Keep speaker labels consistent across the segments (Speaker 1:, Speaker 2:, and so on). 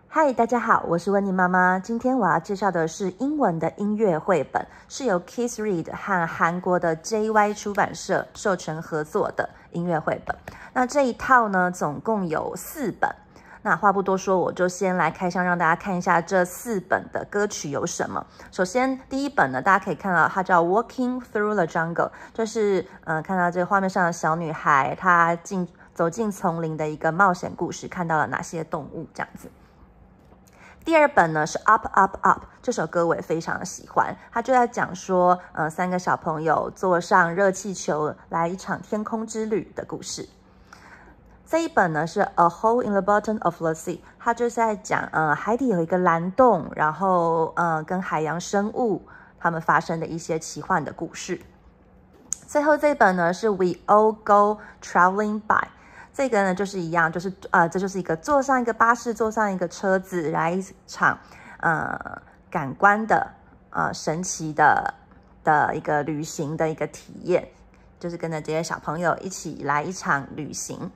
Speaker 1: 嗨，大家好，我是温妮妈妈。今天我要介绍的是英文的音乐绘本，是由 Kids Read 和韩国的 JY 出版社授权合作的音乐绘本。那这一套呢，总共有4本。那话不多说，我就先来开箱，让大家看一下这4本的歌曲有什么。首先，第一本呢，大家可以看到它叫 Walking Through the Jungle， 就是看到这个画面上的小女孩，她走进丛林的一个冒险故事，看到了哪些动物这样子。第2本呢是 Up Up Up， 这首歌我也非常的喜欢，它就在讲说，3个小朋友坐上热气球来一场天空之旅的故事。这一本呢是 A Hole in the Bottom of the Sea， 它就是在讲海底有一个蓝洞，然后跟海洋生物它们发生的一些奇幻的故事。最后这一本呢是 We All Go Traveling By。这个呢就是一样，就是这就是一个坐上一个巴士，坐上一个车子，来一场感官的神奇的一个旅行的一个体验，就是跟着这些小朋友一起来一场旅行。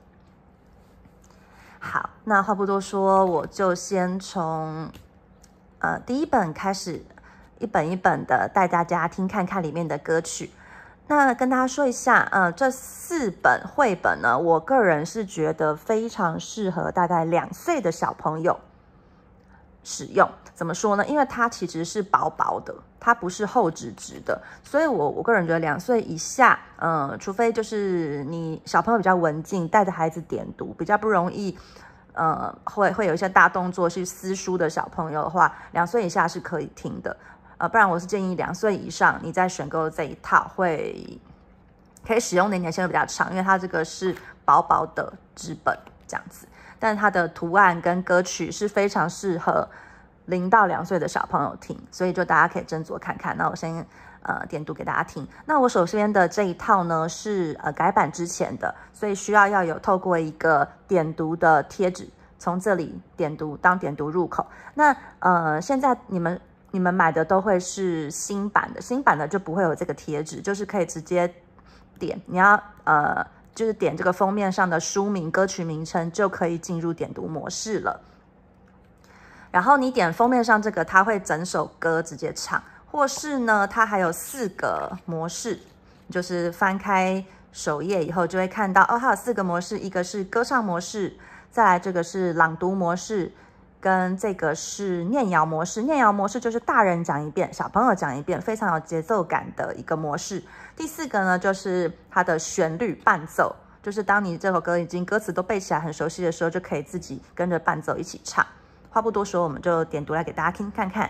Speaker 1: 好，那话不多说，我就先从第1本开始，一本一本的带大家听看看里面的歌曲。那跟大家说一下，这4本绘本呢，我个人是觉得非常适合大概2岁的小朋友使用。怎么说呢？因为它其实是薄薄的，它不是厚纸质的，所以我个人觉得2岁以下，除非就是你小朋友比较文静，带着孩子点读，比较不容易，会有一些大动作去撕书的小朋友的话，2岁以下是可以听的。不然我是建议2岁以上，你再选购这一套可以使用的年限会比较长，因为它这个是薄薄的纸本这样子，但是它的图案跟歌曲是非常适合0到2岁的小朋友听，所以就大家可以斟酌看看。那我先点读给大家听。那我首先的这一套呢是改版之前的，所以需要有透过一个点读的贴纸，从这里点读当点读入口。那现在你们买的都会是新版的就不会有这个贴纸，就是可以直接点，你要就是点这个封面上的书名、歌曲名称，就可以进入点读模式了。然后你点封面上这个，它会整首歌直接唱，或是呢，它还有4个模式，就是翻开首页以后就会看到它有4个模式，一个是歌唱模式，再来这个是朗读模式。跟这个是念谣模式，念谣模式就是大人讲一遍，小朋友讲一遍，非常有节奏感的一个模式。第4个呢，就是它的旋律伴奏，就是当你这首歌已经歌词都背起来很熟悉的时候，就可以自己跟着伴奏一起唱。话不多说，我们就点读来给大家听看看。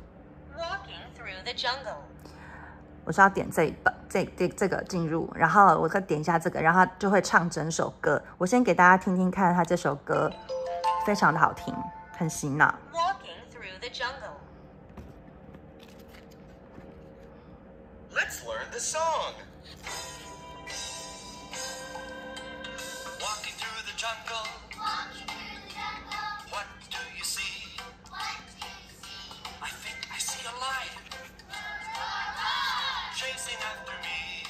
Speaker 2: Walking through the jungle。
Speaker 1: 我是要点这一本，这个进入，然后我再点一下这个，然后它就会唱整首歌。我先给大家听听看，它这首歌非常的好听。很洗脑。
Speaker 2: Walking through the jungle.
Speaker 3: Let's learn the song. Walking through the jungle. What do you see? I think I see a lion chasing after me.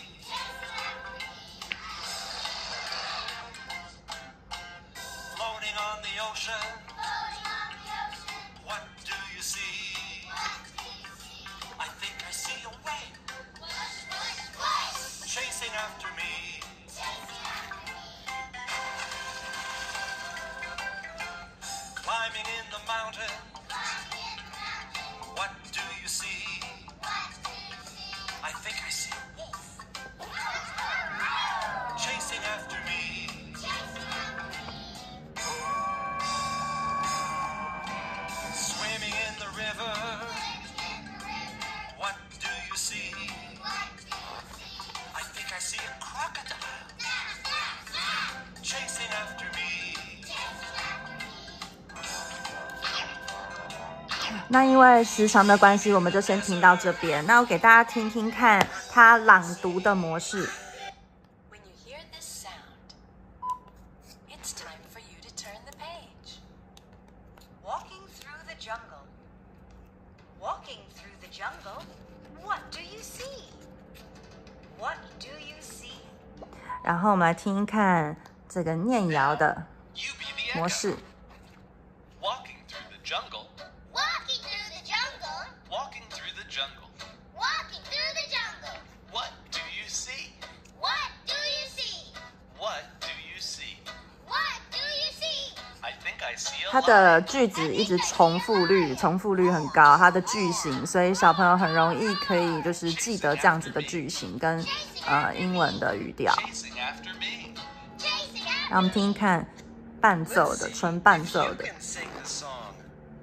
Speaker 3: Floating on the ocean.What do you see? I think I see a wave chasing after me. Climbing in the mountain. What do you see? I think I see a wolf chasing after me.Swimming in the river. What do you see? I think I see a crocodile chasing after me.
Speaker 1: 那因为时长的关系，我们就先听到这边。那我给大家听听看它朗读的模式。
Speaker 2: When you hear this sound, it's time for you to turn the page.Walking through the jungle. Walking through the jungle. What do you see? What do you see?
Speaker 1: 然后我们来听听看这个念谣的模式。
Speaker 3: Walking through the jungle.
Speaker 4: Walking through the jungle.
Speaker 3: Walking through the jungle.
Speaker 4: Walking through the jungle.
Speaker 3: What do you see?
Speaker 4: What do you see?
Speaker 3: What do you see?
Speaker 4: What do you see?
Speaker 3: I think I see a
Speaker 1: 它
Speaker 3: lion.
Speaker 1: 的句子一直重复率很高，它的句型，所以小朋友很容易可以就是记得这样子的句型跟英文的语调。
Speaker 3: Chasing after me.
Speaker 4: Chasing after
Speaker 1: 让我们听听看伴奏的，纯伴奏
Speaker 3: You
Speaker 1: 的。
Speaker 3: can sing the song.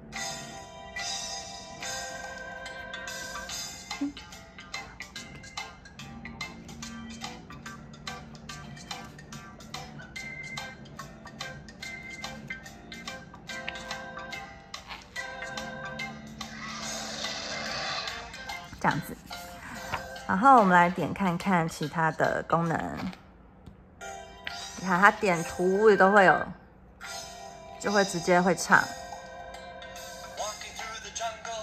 Speaker 1: 这样子，然后我们来点看看其他的功能。你看它点图也都会有，就会直接会唱。
Speaker 3: Walking through the jungle.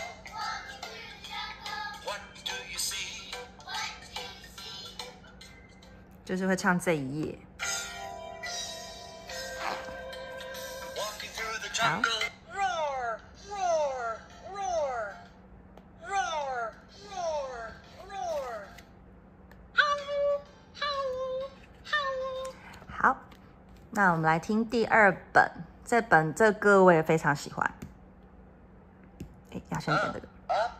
Speaker 3: What do you see?
Speaker 1: 就是会唱这一页。
Speaker 3: Walking through the jungle.
Speaker 2: Roar, roar, roar. Roar, roar, roar. Howl, howl, howl.
Speaker 1: 好，那我们来听第二本，这歌我也非常喜欢。哎，亚轩点这个，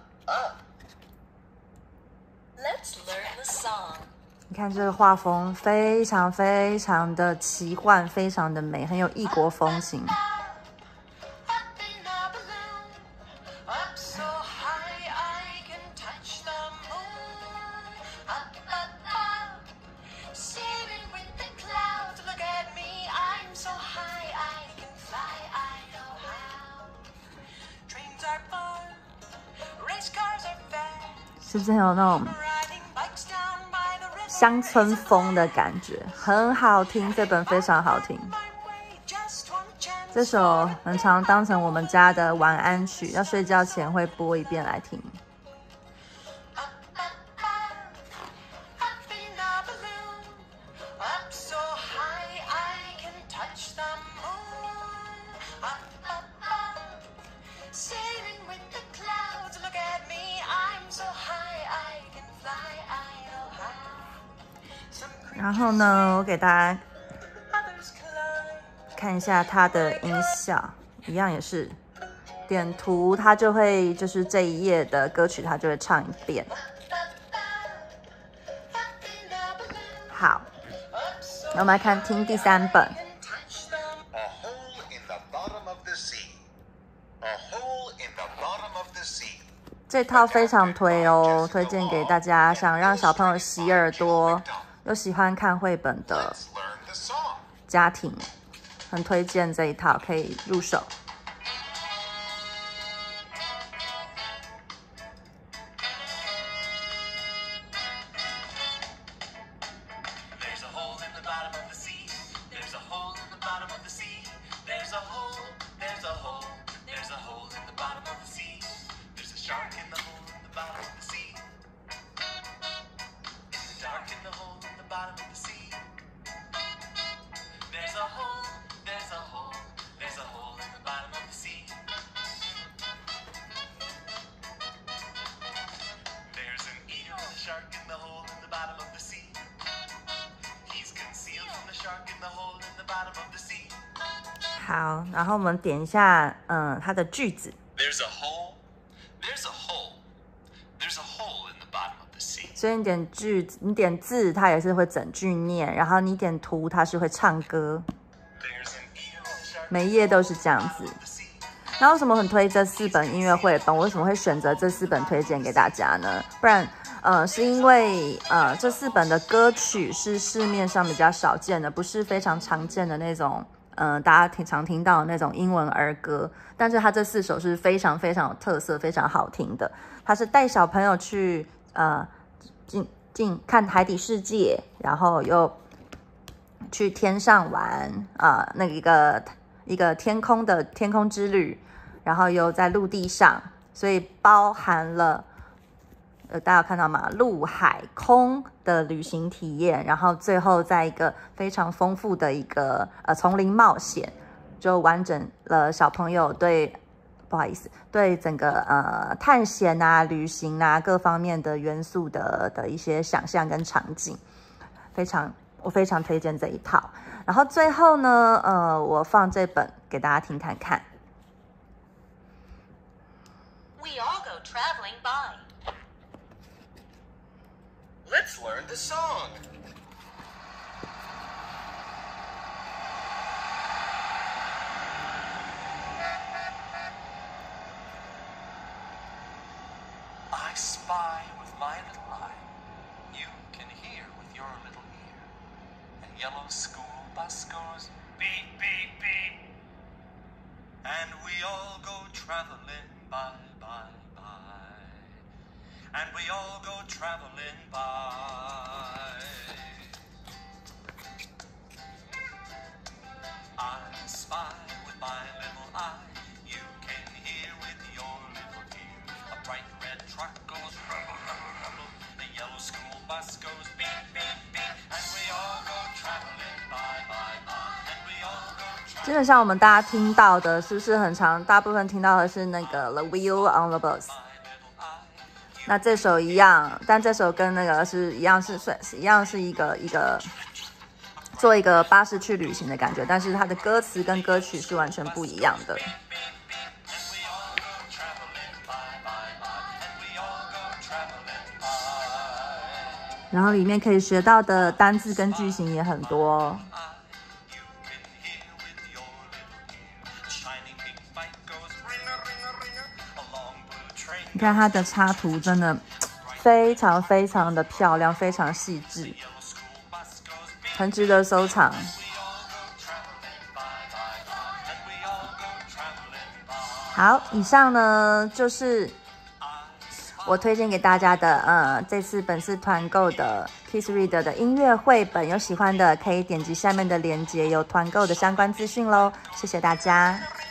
Speaker 2: Let's learn the song.
Speaker 1: 你看这个画风非常的奇幻，非常的美，很有异国风情。
Speaker 2: Up in a balloon, up so high I can touch the moon. Up above, sailing with the clouds. Look at me, I'm so high I can fly. I know how. Trains are fun, race cars are fast.
Speaker 1: 是不是很有那种
Speaker 2: Riding bikes down by the river.
Speaker 1: 乡村风的感觉？很好听，这本非常好听。
Speaker 2: My way, just one chance.
Speaker 1: 这首很常当成我们家的晚安曲，要睡觉前会播一遍来听。
Speaker 2: Up, up, up in a balloon, up so high I can touch the moon. Up, sailing with the clouds. Look at me, I'm so high I can fly. I know how. Some
Speaker 1: 然后呢，我给大家
Speaker 2: others climb.
Speaker 1: 看一下它的音效，一样也是点图，它就会就是这一页的歌曲，它就会唱一遍。
Speaker 2: Up in a balloon,
Speaker 1: 好，
Speaker 2: up so
Speaker 1: 那我们来看听第三本。
Speaker 2: can touch the
Speaker 3: A hole in the bottom of the sea. A hole in the bottom of the sea.
Speaker 1: 这套非常推哦，推荐给大家想让小朋友洗耳朵又喜欢看绘本的
Speaker 3: Let's learn the song.
Speaker 1: 家庭，很推荐这一套，可以入手。
Speaker 3: There's a hole in the bottom of the sea. There's a hole in the bottom of the sea. There's a hole. There's a hole. There's a hole in the bottom of the sea. There's a shark in the hole in the bottom of the sea. In the dark in the hole in the bottom of the sea. There's a hole. There's a hole. There's a hole in the bottom of the sea. There's an eel and a shark in the hole in the bottom of the sea. He's concealed from the shark in the hole in the bottom of the sea.
Speaker 1: 好，然后我们点一下，它的句子。
Speaker 3: There's a hole. There's a hole. There's a hole in the bottom of the sea.
Speaker 1: 所以你点句子，你点字，它也是会整句念，然后你点图，它是会唱歌，
Speaker 3: There's an eel and a shark
Speaker 1: 每一页都是这样子。
Speaker 3: in the sea.
Speaker 1: 那为什么很推这4本音乐绘本？我为什么会选择这4本推荐给大家呢？不然，是因为这4本的歌曲是市面上比较少见的，不是非常常见的那种，大家常听到的那种英文儿歌。但是它这4首是非常有特色、非常好听的。它是带小朋友去进看海底世界，然后又去天上玩那个一个天空之旅，然后又在陆地上，所以包含了大家有看到吗？陆海空的旅行体验，然后最后在一个非常丰富的一个丛林冒险，就完整了小朋友对不好意思，对整个探险啊、旅行啊各方面的元素的一些想象跟场景，我非常推荐这一套。然后最后呢，我放这本给大家听看看。
Speaker 2: We all go traveling by.
Speaker 3: Let's learn the song. I spy with my little eye. You can hear with your little ear. And yellow school bus goes beep, beep, beep. And we all go traveling by, by, by. And we all go traveling by. I spy with my little eye. You can hear with your little ear. A bright red truck goes rumble, rumble, rumble. The yellow school bus goes beep, beep, beep. And we all go traveling by, by, by. And we all go traveling.
Speaker 1: 基本上我们大家听到的是不是很长？大部分听到的是那个 The Wheel on the Bus。那这首一样，但这首跟那个是一样，是一个做一个巴士去旅行的感觉，但是它的歌词跟歌曲是完全不一样的。然后里面可以学到的单字跟句型也很多哦。你看它的插图真的非常非常的漂亮，非常细致，很值得收藏。好，以上呢就是我推荐给大家的，这次本次团购的 Kids Reader 的音乐绘本，有喜欢的可以点击下面的链接，有团购的相关资讯喽。谢谢大家。